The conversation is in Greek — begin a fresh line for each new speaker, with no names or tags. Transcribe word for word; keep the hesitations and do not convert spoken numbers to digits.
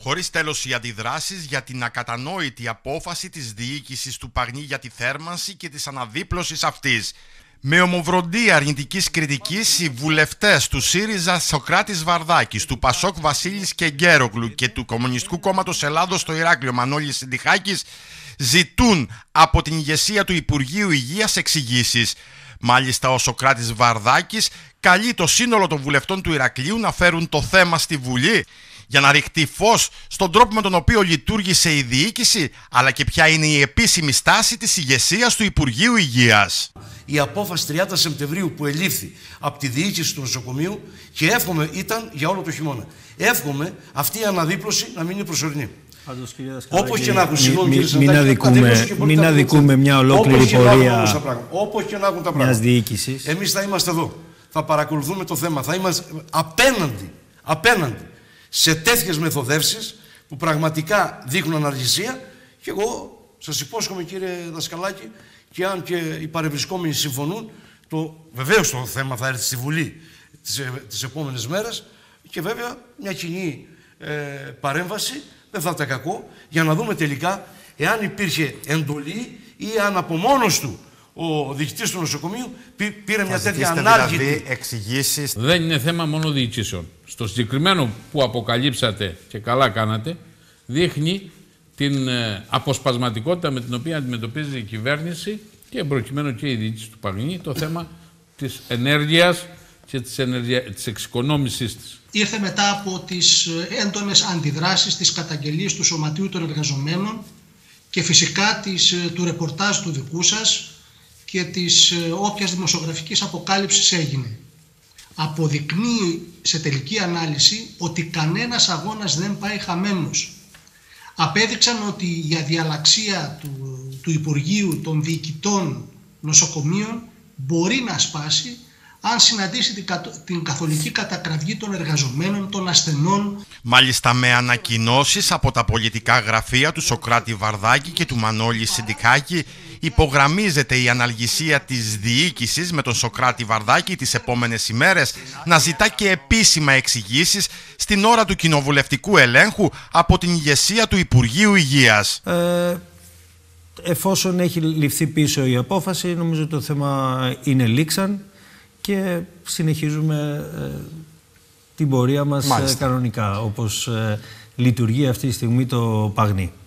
Χωρίς τέλος οι αντιδράσεις για την ακατανόητη απόφαση της διοίκησης του Παγνί για τη θέρμανση και της αναδίπλωσης αυτής. Με ομοβροντή αρνητικής κριτικής, οι βουλευτές του ΣΥΡΙΖΑ Σοκράτης Βαρδάκης, του Πασόκ Βασίλης Κεγκέρογλου και του Κομμουνιστικού Κόμματος Ελλάδος στο Ηράκλειο Μανώλης Συντιχάκης ζητούν από την ηγεσία του Υπουργείου Υγείας εξηγήσεις. Μάλιστα, ο Σοκράτης Βαρδάκης καλεί το σύνολο των βουλευτών του Ηρακλείου να φέρουν το θέμα στη Βουλή για να ριχτεί φως στον τρόπο με τον οποίο λειτουργήσε η διοίκηση, αλλά και ποια είναι η επίσημη στάση της ηγεσίας του Υπουργείου Υγείας.
Η απόφαση τριάντα Σεπτεμβρίου που ελήφθη από τη διοίκηση του νοσοκομείου και εύχομαι ήταν για όλο το χειμώνα. Εύχομαι αυτή η αναδίπλωση να μην είναι προσωρινή. Όπως και να έχουν, συγγνώμη κύριε Σαντάκη,
μην αδικούμε μια ολόκληρη πορεία
όπως και να έχουν τα πράγματα. Εμείς θα είμαστε εδώ, θα παρακολουθούμε το θέμα, θα είμαστε απέναντι, απέναντι σε τέτοιες μεθοδεύσεις που πραγματικά δείχνουν αναργησία και εγώ σας υπόσχομαι κύριε Δασκαλάκη, και αν και οι παρευρισκόμενοι συμφωνούν, το, βεβαίως το θέμα θα έρθει στη Βουλή τις, τις επόμενες μέρες και βέβαια μια κοινή ε, παρέμβαση δεν θα ήταν κακό για να δούμε τελικά εάν υπήρχε εντολή ή αν από μόνος του ο διοικητής του νοσοκομείου πήρε μια τέτοια ανάγκη.
Δηλαδή εξηγήσεις.
Δεν είναι θέμα μόνο διοικήσεων. Στο συγκεκριμένο που αποκαλύψατε και καλά κάνατε, δείχνει την αποσπασματικότητα με την οποία αντιμετωπίζει η κυβέρνηση και προκειμένου και η διοίκηση του Παγνί το θέμα της ενέργειας και της, ενεργεια... της εξοικονόμησής της.
Ήρθε μετά από τις έντονες αντιδράσεις, τις καταγγελίες του Σωματείου των Εργαζομένων και φυσικά της, του ρεπορτάζ του δικού σας και της όποιας δημοσιογραφικής αποκάλυψης έγινε. Αποδεικνύει σε τελική ανάλυση ότι κανένας αγώνας δεν πάει χαμένος. Απέδειξαν ότι η αδιαλαξία του, του Υπουργείου των Διοικητών Νοσοκομείων μπορεί να σπάσει αν συναντήσει την, την καθολική κατακραυγή των εργαζομένων, των ασθενών.
Μάλιστα με ανακοινώσεις από τα πολιτικά γραφεία του Σοκράτη Βαρδάκη και του Μανώλη Συντιχάκη υπογραμμίζεται η αναλγησία της διοίκησης με τον Σοκράτη Βαρδάκη τις επόμενες ημέρες να ζητά και επίσημα εξηγήσεις στην ώρα του κοινοβουλευτικού ελέγχου από την ηγεσία του Υπουργείου Υγείας.
Ε, εφόσον έχει ληφθεί πίσω η απόφαση, νομίζω το θέμα είναι λήξαν και συνεχίζουμε ε, την πορεία μας ε, κανονικά, όπως ε, λειτουργεί αυτή τη στιγμή το Παγνί.